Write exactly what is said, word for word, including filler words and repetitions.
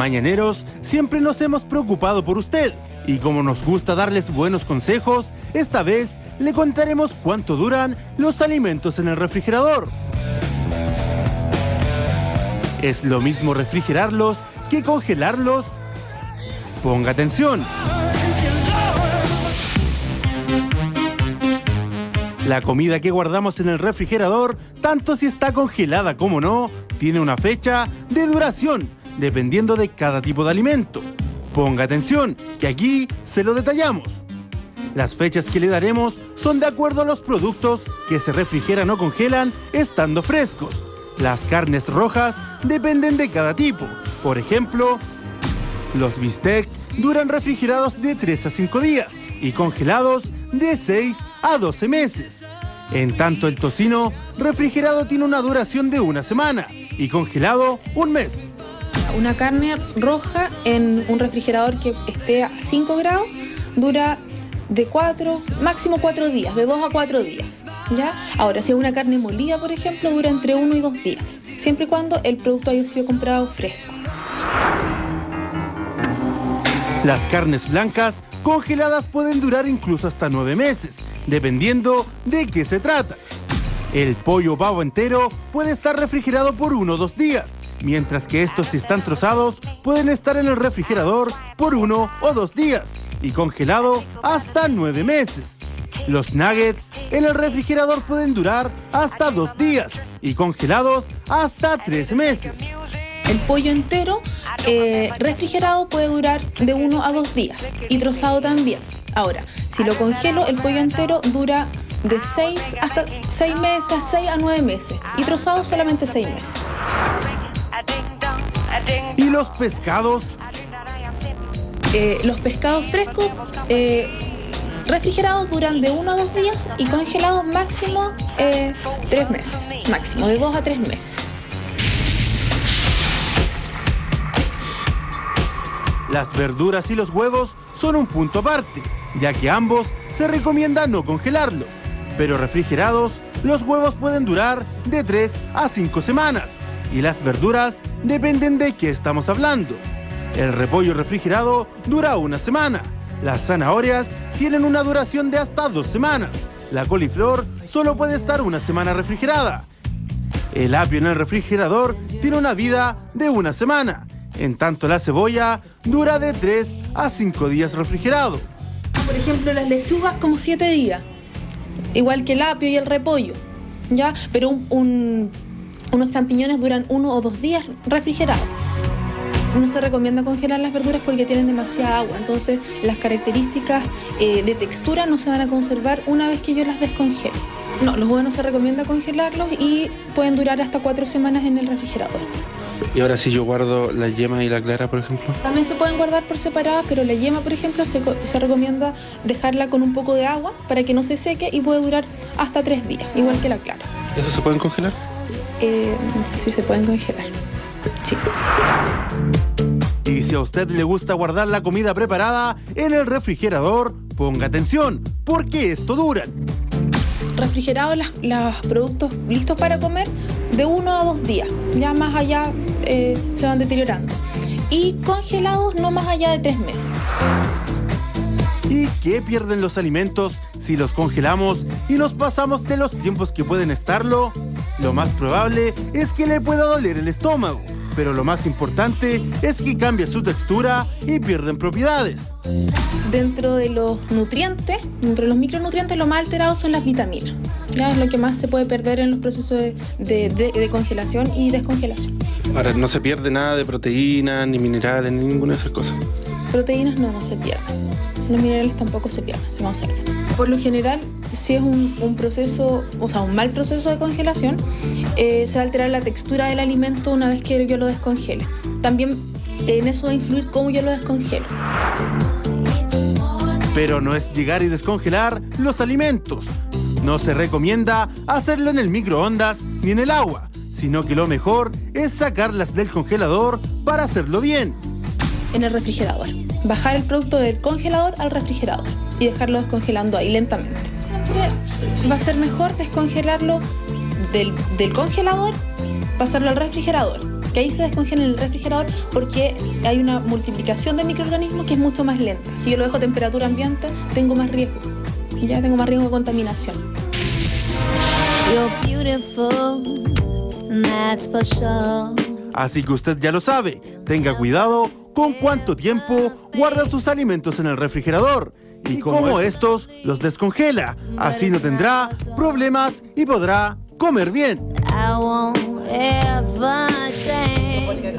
Mañaneros siempre nos hemos preocupado por usted y como nos gusta darles buenos consejos, esta vez le contaremos cuánto duran los alimentos en el refrigerador. ¿Es lo mismo refrigerarlos que congelarlos? Ponga atención. La comida que guardamos en el refrigerador, tanto si está congelada como no, tiene una fecha de duración, dependiendo de cada tipo de alimento. Ponga atención, que aquí se lo detallamos. Las fechas que le daremos son de acuerdo a los productos que se refrigeran o congelan estando frescos. Las carnes rojas dependen de cada tipo. Por ejemplo, los bistecs duran refrigerados de tres a cinco días y congelados de seis a doce meses. En tanto, el tocino refrigerado tiene una duración de una semana y congelado un mes. Una carne roja en un refrigerador que esté a cinco grados dura de cuatro, máximo cuatro días, de dos a cuatro días. ¿Ya? Ahora, si es una carne molida, por ejemplo, dura entre uno y dos días, siempre y cuando el producto haya sido comprado fresco. Las carnes blancas congeladas pueden durar incluso hasta nueve meses, dependiendo de qué se trata. El pollo pavo entero puede estar refrigerado por uno o dos días, mientras que estos, si están trozados, pueden estar en el refrigerador por uno o dos días y congelado hasta nueve meses. Los nuggets en el refrigerador pueden durar hasta dos días y congelados hasta tres meses. El pollo entero eh, refrigerado puede durar de uno a dos días y trozado también. Ahora, si lo congelo, el pollo entero dura de seis hasta seis meses, seis a nueve meses y trozado solamente seis meses. ¿Y los pescados? Eh, los pescados frescos eh, refrigerados duran de uno a dos días y congelados máximo eh, tres meses, máximo de dos a tres meses. Las verduras y los huevos son un punto aparte, ya que ambos se recomienda no congelarlos, pero refrigerados los huevos pueden durar de tres a cinco semanas y las verduras dependen de qué estamos hablando. El repollo refrigerado dura una semana, las zanahorias tienen una duración de hasta dos semanas, la coliflor solo puede estar una semana refrigerada. El apio en el refrigerador tiene una vida de una semana. En tanto, la cebolla dura de tres a cinco días refrigerado. Por ejemplo, las lechugas como siete días, igual que el apio y el repollo, ¿ya? Pero un, un, unos champiñones duran uno o dos días refrigerados. No se recomienda congelar las verduras porque tienen demasiada agua, entonces las características eh, de textura no se van a conservar una vez que yo las descongelo. No, los huevos no se recomienda congelarlos y pueden durar hasta cuatro semanas en el refrigerador. Y ahora si yo guardo la yema y la clara, por ejemplo. También se pueden guardar por separadas, pero la yema, por ejemplo, se, se recomienda dejarla con un poco de agua para que no se seque y puede durar hasta tres días, igual que la clara. ¿Eso se pueden congelar? Eh, sí, se pueden congelar. Sí. Y si a usted le gusta guardar la comida preparada en el refrigerador, ponga atención, porque esto dura. Refrigerados los productos listos para comer de uno a dos días, ya más allá eh, se van deteriorando. Y congelados no más allá de tres meses. ¿Y qué pierden los alimentos si los congelamos y nos pasamos de los tiempos que pueden estarlo? Lo más probable es que le pueda doler el estómago, pero lo más importante es que cambia su textura y pierden propiedades. Dentro de los nutrientes, dentro de los micronutrientes, lo más alterado son las vitaminas. Ya es lo que más se puede perder en los procesos de, de, de, de congelación y descongelación. Ahora, no se pierde nada de proteínas, ni minerales, ni ninguna de esas cosas. Proteínas no, no se pierden. Los minerales tampoco se pierden, se conservan. Por lo general, si es un, un proceso, o sea, un mal proceso de congelación, eh, se va a alterar la textura del alimento una vez que yo lo descongele. También eh, en eso va a influir cómo yo lo descongelo. Pero no es llegar y descongelar los alimentos. No se recomienda hacerlo en el microondas ni en el agua, sino que lo mejor es sacarlas del congelador para hacerlo bien. En el refrigerador. Bajar el producto del congelador al refrigerador y dejarlo descongelando ahí lentamente. Siempre va a ser mejor descongelarlo del, del congelador, pasarlo al refrigerador que ahí se descongela en el refrigerador porque hay una multiplicación de microorganismos que es mucho más lenta. Si yo lo dejo a temperatura ambiente, tengo más riesgo, ya tengo más riesgo de contaminación. You're beautiful, that's for sure. Así que usted ya lo sabe, tenga cuidado con cuánto tiempo guarda sus alimentos en el refrigerador y cómo estos los descongela. Así no tendrá problemas y podrá comer bien.